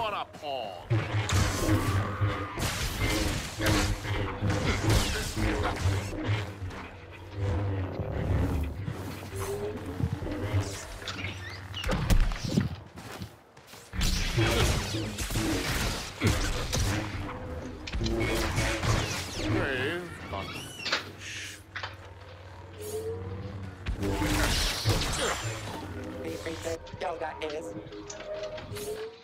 on a pawn. Brave, but foolish. Yoga is.